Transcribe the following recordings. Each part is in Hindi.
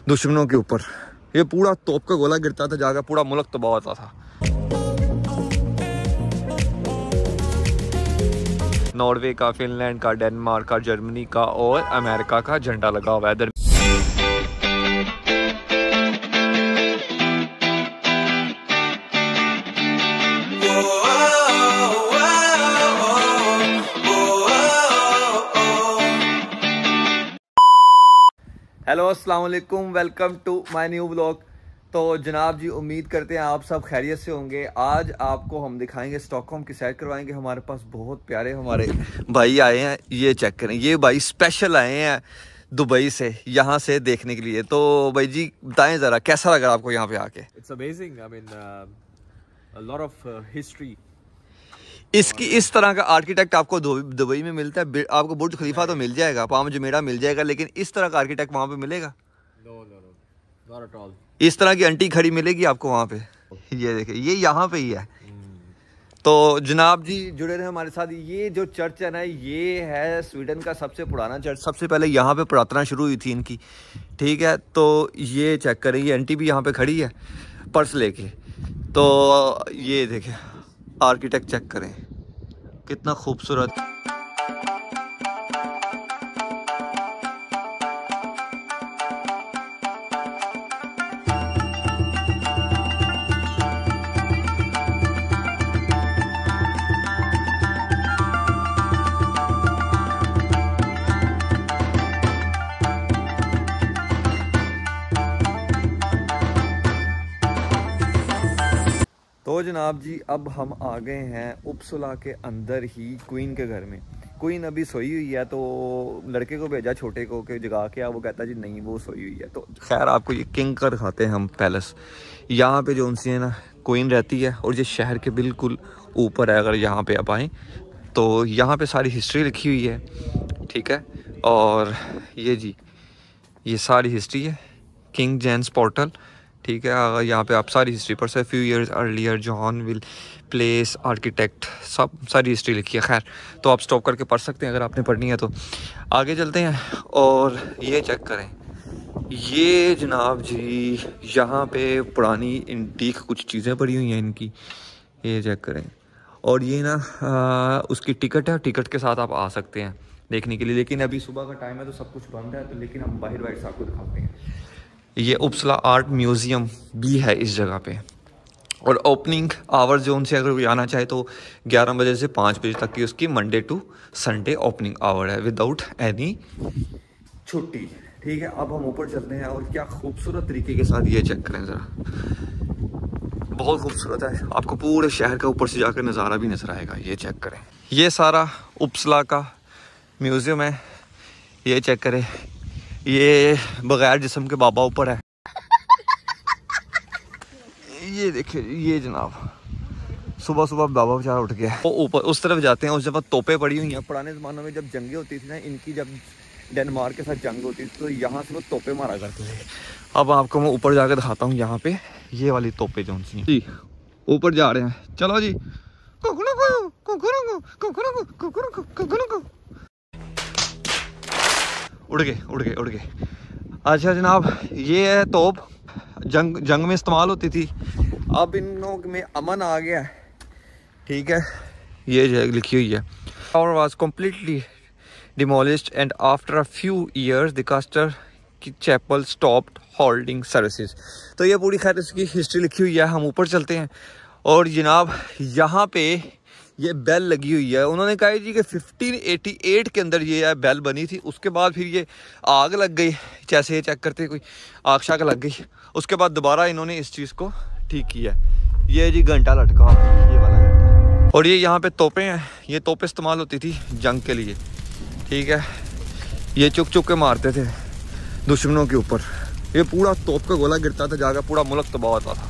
दुश्मनों के ऊपर। ये पूरा तोप का गोला गिरता था, जाकर पूरा मुल्क तबाह होता था। नॉर्वे का, फिनलैंड का, डेनमार्क का, जर्मनी का और अमेरिका का झंडा लगा हुआ है। हेलो अस्सलाम वालेकुम, welcome to my new vlog. तो जनाब जी, उम्मीद करते हैं आप सब खैरियत से होंगे। आज आपको हम दिखाएंगे, स्टॉकहोम की सैर करवाएंगे। हमारे पास बहुत प्यारे हमारे भाई आए हैं, ये चेक करें। ये भाई स्पेशल आए हैं दुबई से, यहाँ से देखने के लिए। तो भाई जी बताएं ज़रा, कैसा लगा आपको यहाँ पे आके? It's amazing. I mean, a lot of history. इसकी इस तरह का आर्किटेक्ट आपको दुबई में मिलता है? आपको बुर्ज खलीफा तो मिल जाएगा, पाम जुमेरा मिल जाएगा, लेकिन इस तरह का आर्किटेक्ट वहाँ पे मिलेगा? No, not at all. इस तरह की आंटी खड़ी मिलेगी आपको वहाँ पे? ये देखिए, ये यहाँ पे ही है। तो जनाब जी जुड़े रहे हमारे साथ। ये जो चर्च है ना, ये है स्वीडन का सबसे पुराना चर्च। सबसे पहले यहाँ पे प्रार्थना शुरू हुई थी इनकी, ठीक है। तो ये चेक करें, ये आंटी भी यहाँ पे खड़ी है पर्स लेके। तो ये देखिए आर्किटेक्ट चेक करें, कितना खूबसूरत। तो जनाब जी अब हम आ गए हैं उपसुला के अंदर ही क्वीन के घर में। क्वीन अभी सोई हुई है, तो लड़के को भेजा छोटे को कि जगा के आ। वो कहता जी नहीं, वो सोई हुई है। तो खैर आपको ये किंग का दिखाते हैं हम पैलेस। यहाँ पे जो उनसे है ना क्वीन रहती है, और ये शहर के बिल्कुल ऊपर है। अगर यहाँ पे आप आएँ तो यहाँ पे सारी हिस्ट्री लिखी हुई है, ठीक है। और ये जी ये सारी हिस्ट्री है, किंग जेम्स पोर्टल, ठीक है। अगर यहाँ पे आप सारी हिस्ट्री पढ़ सकते। Few years earlier John will place architect, सब सारी हिस्ट्री लिखी है। खैर तो आप स्टॉप करके पढ़ सकते हैं अगर आपने पढ़नी है। तो आगे चलते हैं और ये चेक करें। ये जनाब जी यहाँ पे पुरानी इंटीक कुछ चीज़ें पड़ी हुई हैं इनकी, ये चेक करें। और ये ना उसकी टिकट है, टिकट के साथ आप आ सकते हैं देखने के लिए। लेकिन अभी सुबह का टाइम है तो सब कुछ बंद है। तो लेकिन हम बाहर से आपको दिखाते हैं। ये उपसला आर्ट म्यूज़ियम भी है इस जगह पे। और ओपनिंग आवर्स जो उनसे अगर कोई आना चाहे तो 11 बजे से 5 बजे तक की उसकी Monday to Sunday opening hour है, विदाउट एनी छुट्टी, ठीक है। अब हम ऊपर चलते हैं और क्या खूबसूरत तरीके के साथ ये चेक करें ज़रा, बहुत खूबसूरत है। आपको पूरे शहर का ऊपर से जाकर नज़ारा भी नजर आएगा। ये चेक करें, ये सारा उपसला का म्यूज़ियम है। ये चेक करें, ये बगैर जिस्म के बाबा ऊपर है। ये देखिए, ये जनाब सुबह सुबह बाबा बेचारा उठ गया। वो ऊपर उस तरफ जाते हैं, उस जगह तोपें पड़ी हुई हैं। पुराने ज़मानों में जब जंगें होती थी ना इनकी, जब डेनमार्क के साथ जंग होती थी तो यहाँ से वो तोपें मारा करते थे। अब आपको मैं ऊपर जाकर दिखाता हूँ। यहाँ पे ये वाली तोपें जो सी जी ऊपर जा रहे हैं। चलो जी, उड़ गए। अच्छा जनाब, ये है तोप, जंग में इस्तेमाल होती थी। अब इन लोग में अमन आ गया है, ठीक है। ये लिखी हुई है, और was completely demolished and after a few years the castor की चैपल स्टॉप्ड होल्डिंग सर्विसेज। तो ये पूरी खैर इसकी हिस्ट्री लिखी हुई है। हम ऊपर चलते हैं और जनाब यहाँ पे ये बेल लगी हुई है। उन्होंने कहा जी कि 1588 के अंदर ये बेल बनी थी। उसके बाद फिर ये आग लग गई, जैसे ये चेक करते कोई आग शाग लग गई। उसके बाद दोबारा इन्होंने इस चीज़ को ठीक किया। ये जी घंटा लटका, ये वाला घंटा। और ये यहाँ पे तोपें हैं। ये तोपें इस्तेमाल होती थी जंग के लिए, ठीक है। ये चुक चुक के मारते थे दुश्मनों के ऊपर। ये पूरा तोप का गोला गिरता था, जाकर पूरा मुल्क तबाह होता था।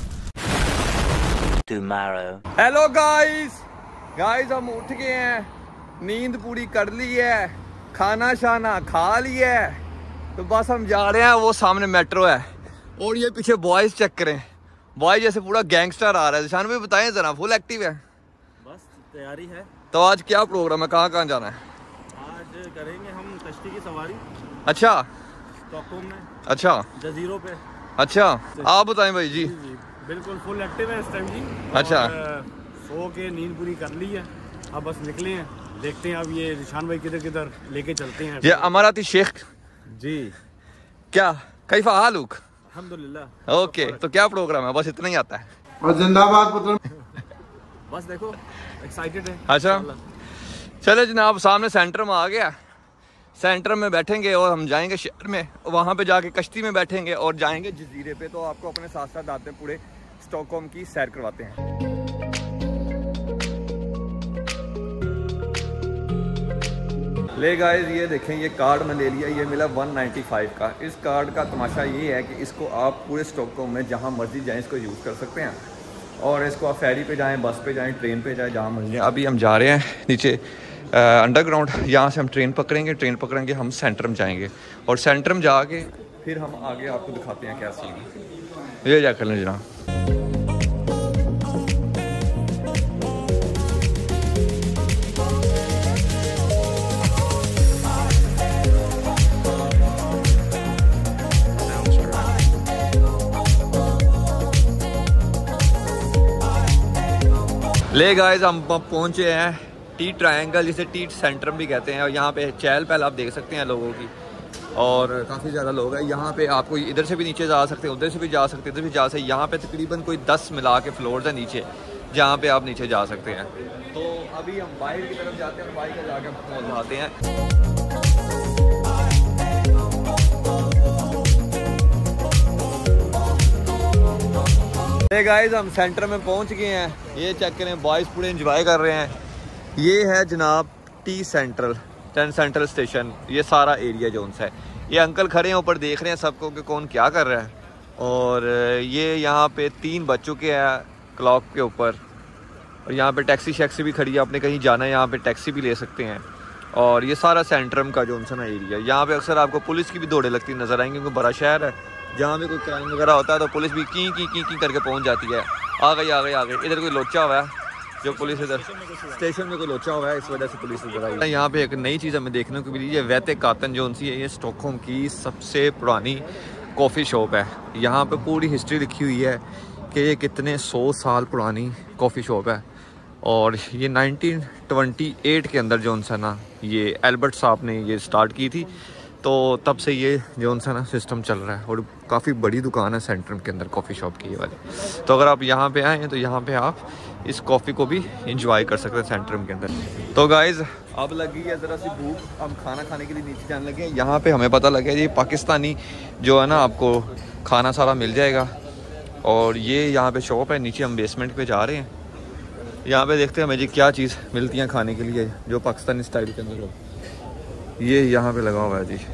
हेलो गाइस, हम उठ गए हैं, नींद पूरी कर ली है, खाना शाना खा लिया है। तो बस हम जा रहे हैं, वो सामने मेट्रो है। और ये पीछे बॉयज चेक करें, बॉय जैसे पूरा गैंगस्टर आ रहा है। निशान भी बताएं जरा, फुल एक्टिव है? बस तैयारी है। तो आज क्या प्रोग्राम है, कहाँ कहाँ जाना है? आज करेंगे हम कश्ती की सवारी। अच्छा, स्टॉकहोम में। अच्छा जजीरों पे। अच्छा, आप बताएं भाई जी। जी बिल्कुल फुल एक्टिव है इस टाइम जी। अच्छा। और, सो के नींद पूरी कर ली है, अब बस निकले हैं, देखते हैं अब ये रिशान भाई किधर किधर लेके चलते हैं। ये अमाराती शेख जी क्या कैफा हालुक। अल्हम्दुलिल्लाह। ओके, तो क्या प्रोग्राम है? बस इतना ही आता है। और जिंदाबाद बस देखो एक्साइटेड है। अच्छा चले जनाब, सामने सेंटर में आ गया। सेंटर में बैठेंगे और हम जाएंगे शहर में, वहाँ पे जाके कश्ती में बैठेंगे और जाएंगे जजीरे पे। तो आपको अपने साथ साथ आते हैं, पूरे स्टॉकहोम की सैर करवाते हैं। ले गाइस, ये देखें, ये कार्ड मैं ले लिया, ये मिला 195 का। इस कार्ड का तमाशा ये है कि इसको आप पूरे स्टॉकहोम में जहाँ मर्जी जाएं इसको यूज़ कर सकते हैं। और इसको आप फेरी पे जाएं, बस पे जाएं, ट्रेन पे जाएं, जहाँ मर्जी। अभी हम जा रहे हैं नीचे अंडरग्राउंड, यहाँ से हम ट्रेन पकड़ेंगे, हम सेंटर में जाएंगे और सेंटर में जाके फिर हम आगे आपको दिखाते हैं क्या सीन है। ये जा कर लें जनाब। ले गाइस, हम पहुंचे हैं टी ट्रायंगल, जिसे टी सेंटर भी कहते हैं। और यहाँ पे चहल पहल आप देख सकते हैं लोगों की, और काफ़ी ज़्यादा लोग हैं यहाँ पे। आपको इधर से भी नीचे जा सकते हैं, उधर से भी जा सकते हैं, इधर भी जा सकते हैं। यहाँ पे तकरीबन कोई 10 मिला के फ्लोर्स है नीचे, जहाँ पे आप नीचे जा सकते हैं। तो अभी हम बाइक की तरफ जाते हैं और बाइक में जाकर पहुँचाते हैं। गाइस, हम सेंटर में पहुंच गए हैं। ये चेक करें, बॉयज पूरे एंजॉय कर रहे हैं। ये है जनाब टी सेंट्रल स्टेशन। ये सारा एरिया जो उनसे है, ये अंकल खड़े हैं ऊपर, देख रहे हैं सबको कि कौन क्या कर रहा है। और ये यहाँ पे 3 बज चुके हैं क्लॉक के ऊपर। और यहाँ पे टैक्सी शैक्सी भी खड़ी है, आपने कहीं जाना है यहाँ पे टैक्सी भी ले सकते हैं। और ये सारा सेंट्रम का जो उनसे ना एरिया, यहाँ पे अक्सर आपको पुलिस की भी दौड़े लगती नज़र आएंगी, क्योंकि बड़ा शहर है। जहाँ भी कोई क्राइम वगैरह होता है तो पुलिस भी की करके पहुँच जाती है। आ गई। इधर कोई लोचा हुआ है, जो पुलिस इधर स्टेशन में कोई लोचा हुआ है, इस वजह से पुलिस इधर आई है। यहाँ पे एक नई चीज़ हमें देखने को मिली है, वैते कातन जो उनसी है। ये स्टॉकहोम की सबसे पुरानी कॉफ़ी शॉप है। यहाँ पे पूरी हिस्ट्री लिखी हुई है कि ये कितने 100 साल पुरानी कॉफ़ी शॉप है। और ये 1928 के अंदर जो उनसा ना, ये एल्बर्ट साहब ने ये स्टार्ट की थी। तो तब से ये जो उनसा ना सिस्टम चल रहा है। और काफ़ी बड़ी दुकान है सेंटर के अंदर कॉफ़ी शॉप की ये वाली। तो अगर आप यहाँ पे आए हैं तो यहाँ पे आप इस कॉफ़ी को भी इंजॉय कर सकते हैं सेंटर के अंदर। तो गाइज़, अब लगी है ज़रा सी भूख, हम खाना खाने के लिए नीचे जाने लगे। यहाँ पे हमें पता लगा ये पाकिस्तानी जो है ना, आपको खाना सारा मिल जाएगा। और ये यहाँ पे शॉप है, नीचे हम बेसमेंट पे जा रहे हैं। यहाँ पे देखते हैं हमें जी क्या चीज़ मिलती है खाने के लिए जो पाकिस्तानी स्टाइल के अंदर हो। ये यहाँ पे लगा हुआ है जी।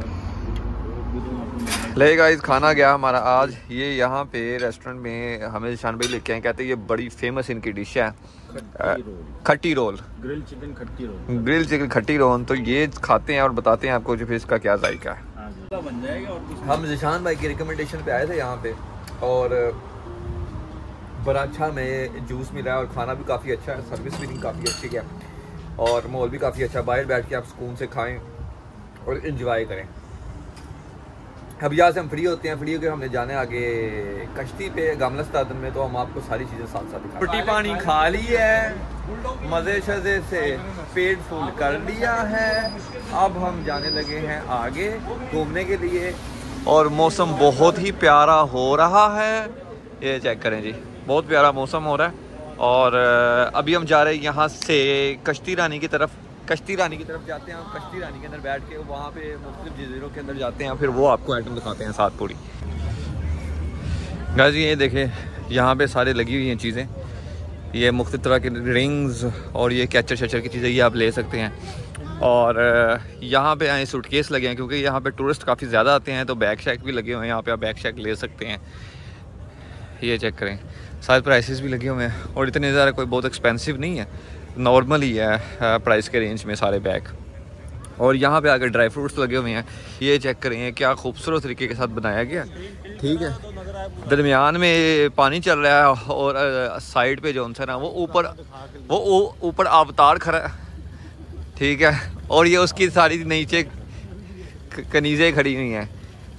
ले गाइस, खाना गया हमारा आज। ये यहाँ पे रेस्टोरेंट में हमें निशान भाई लेके आए, कहते हैं ये बड़ी फेमस इनकी डिश है, kathi roll, grill chicken kathi roll. तो ये खाते हैं और बताते हैं आपको जो फिर इसका क्या जायका है। हम निशान भाई की रिकमेंडेशन पे आए थे यहाँ पे, और बड़ा अच्छा हमें जूस मिला है और खाना भी काफ़ी अच्छा है, सर्विस भी काफ़ी अच्छी है और माहौल भी काफ़ी अच्छा है। बाहर बैठ के आप सुकून से खाएं और इन्जॉय करें। अब यहाँ से हम फ्री होते हैं, फ्री होकर हमने जाने आगे कश्ती पे गामलस्तान में। तो हम आपको सारी चीज़ें साथ साथ दिखाएं। रोटी पानी खा ली है, मज़े शज़े से पेट फुल कर लिया है। अब हम जाने लगे हैं आगे घूमने के लिए, और मौसम बहुत ही प्यारा हो रहा है। ये चेक करें जी, बहुत प्यारा मौसम हो रहा है। और अभी हम जा रहे हैं यहाँ से कश्ती रानी की तरफ जाते हैं। हम कश्ती रानी के अंदर बैठ के वहाँ पे मुख्तलिफ जजीरों के अंदर जाते हैं, फिर वो आपको आइटम दिखाते हैं साथ पूरी। गाइस, ये देखें, यहाँ पे सारे लगी हुई हैं चीज़ें, ये मुख्तलिफ तरह के रिंग्स और ये कैचर शचर की चीज़ें ये आप ले सकते हैं। और यहाँ पे आए सूटकेस लगे हैं, क्योंकि यहाँ पे टूरिस्ट काफ़ी ज़्यादा आते हैं, तो बैग शैक भी लगे हुए हैं। यहाँ पे आप बैग शैक ले सकते हैं। ये चेक करें, सारे प्राइसेस भी लगे हुए हैं और इतने ज़्यादा कोई बहुत एक्सपेंसिव नहीं है, नॉर्मल ही है प्राइस के रेंज में सारे बैग। और यहाँ पे आकर ड्राई फ्रूट्स लगे हुए हैं। ये चेक करें क्या खूबसूरत तरीके के साथ बनाया गया, ठीक है। दरमियान में पानी चल रहा है और साइड पे जो उनसे ना वो ऊपर अवतार खड़ा, ठीक है। और ये उसकी सारी नीचे कनीज़ें खड़ी हुई हैं।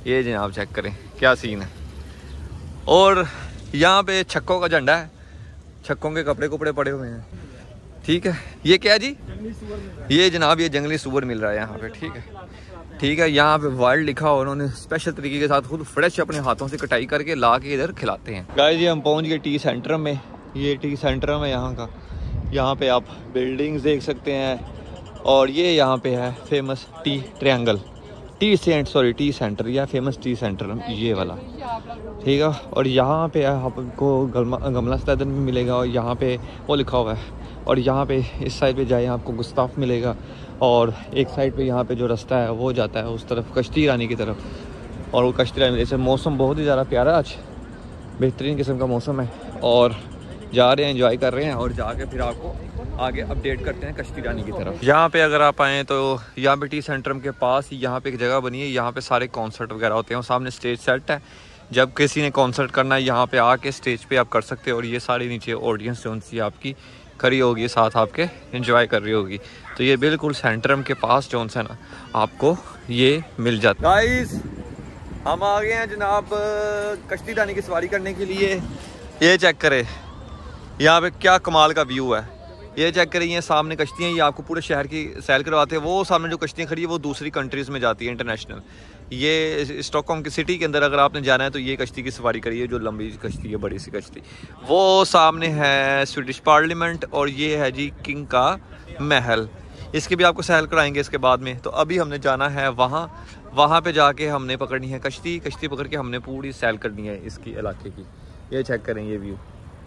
ये जनाब चेक करें क्या सीन है। और यहाँ पे छक्कों का झंडा है, छक्कों के कपड़े कुपड़े पड़े हुए हैं। ठीक है, ये क्या जी? ये जनाब ये जंगली सूअर मिल रहा है यहाँ पे। ठीक है, ठीक है। यहाँ पे वाइल्ड लिखा और उन्होंने स्पेशल तरीके के साथ खुद फ्रेश अपने हाथों से कटाई करके ला के इधर खिलाते हैं। गाइस ये हम पहुँच गए टी सेंटर में। ये टी सेंटर में यहाँ का, यहाँ पे आप बिल्डिंग्स देख सकते हैं। और ये यहाँ पे है famous T triangle, T centre या फेमस टी सेंटर ये वाला। ठीक है, और यहाँ पे आपको गमला स्टैदन भी मिलेगा और यहाँ पे वो लिखा हुआ है। और यहाँ पे इस साइड पे जाए आपको गुस्ताफ मिलेगा और एक साइड पे यहाँ पे जो रास्ता है वो जाता है उस तरफ कश्ती रानी की तरफ। और वो कश्ती रानी जैसे मौसम बहुत ही ज़्यादा प्यारा, आज बेहतरीन किस्म का मौसम है और जा रहे हैं, एंजॉय कर रहे हैं और जाके फिर आपको आगे अपडेट करते हैं कश्ती रानी की तरफ। यहाँ पे अगर आप आएँ तो यहाँ पे टी सेंटर के पास यहाँ पे एक जगह बनी है, यहाँ पे सारे कॉन्सर्ट वगैरह होते हैं और सामने स्टेज सेट है। जब किसी ने कॉन्सर्ट करना है यहाँ पे आके स्टेज पे आप कर सकते हो। और ये सारी नीचे ऑडियंस जो सी आपकी खड़ी होगी, साथ आपके एंजॉय कर रही होगी। तो ये बिल्कुल सेंट्रम के पास जो है ना आपको ये मिल जाता है। गाइस हम आ गए हैं जनाब कश्ती रानी की सवारी करने के लिए। ये चेक करें यहाँ पे क्या कमाल का व्यू है। ये चेक करें, ये सामने कश्तियाँ, ये आपको पूरे शहर की सैर करवाते हैं। वो सामने जो कश्तियाँ खड़ी है वो दूसरी कंट्रीज़ में जाती है इंटरनेशनल। ये स्टॉकहोम की सिटी के अंदर अगर आपने जाना है तो ये कश्ती की सवारी करिए, जो लंबी कश्ती है, बड़ी सी कश्ती। वो सामने है स्वीडिश पार्लियामेंट और ये है जी किंग का महल। इसके भी आपको सैर कराएंगे इसके बाद में। तो अभी हमने जाना है वहाँ पे जाके हमने पकड़नी है कश्ती पकड़ के हमने पूरी सैर करनी है इसकी इलाके की। ये चेक करें ये व्यू।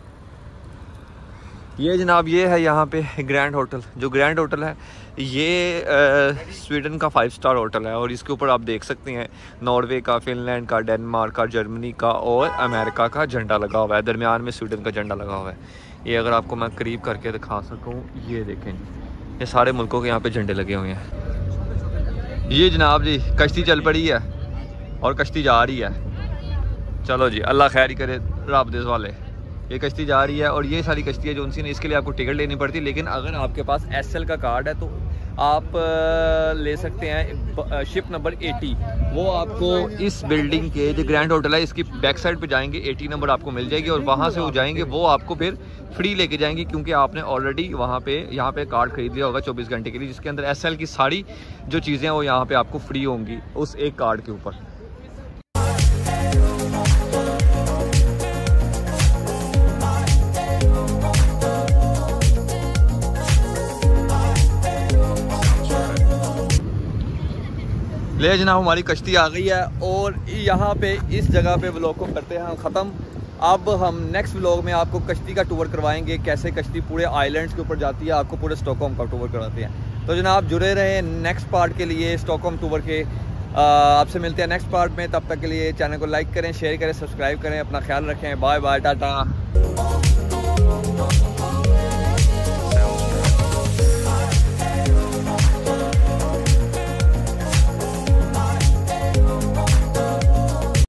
ये जनाब ये है यहाँ पे ग्रैंड होटल। जो ग्रैंड होटल है ये स्वीडन का 5 स्टार होटल है और इसके ऊपर आप देख सकते हैं नॉर्वे का, फिनलैंड का, डेनमार्क का, जर्मनी का और अमेरिका का झंडा लगा हुआ है। दरमियान में स्वीडन का झंडा लगा हुआ है। ये अगर आपको मैं करीब करके दिखा सकूँ, ये देखें जी, ये सारे मुल्कों के यहाँ पे झंडे लगे हुए हैं। ये जनाब जी कश्ती चल पड़ी है और कश्ती जा रही है। चलो जी, अल्लाह खैर ही करे रब देस वाले। ये कश्ती जा रही है और ये सारी कश्तियाँ जो उनसी ने, इसके लिए आपको टिकट लेनी पड़ती है। लेकिन अगर आपके पास SL का कार्ड है तो आप ले सकते हैं शिप नंबर 80। वो आपको इस बिल्डिंग के जो ग्रैंड होटल है इसकी बैक साइड पे जाएंगे, 80 नंबर आपको मिल जाएगी और वहाँ से वो जाएंगे, वो आपको फिर फ्री लेके जाएंगे क्योंकि आपने ऑलरेडी यहाँ पे कार्ड खरीद लिया होगा 24 घंटे के लिए, जिसके अंदर SL की सारी जो चीज़ें हैं वो यहाँ पे आपको फ्री होंगी उस एक कार्ड के ऊपर। ले जनाब हमारी कश्ती आ गई है और यहाँ पे इस जगह पे व्लॉग को करते हैं ख़त्म। अब हम नेक्स्ट व्लॉग में आपको कश्ती का टूर करवाएंगे, कैसे कश्ती पूरे आइलैंड्स के ऊपर जाती है, आपको पूरे स्टॉकहोम का टूर कराते हैं। तो जनाब जुड़े रहे नेक्स्ट पार्ट के लिए स्टॉकहोम टूर के। आपसे मिलते हैं नेक्स्ट पार्ट में। तब तक के लिए चैनल को लाइक करें, शेयर करें, सब्सक्राइब करें। अपना ख्याल रखें। Bye bye, Tata.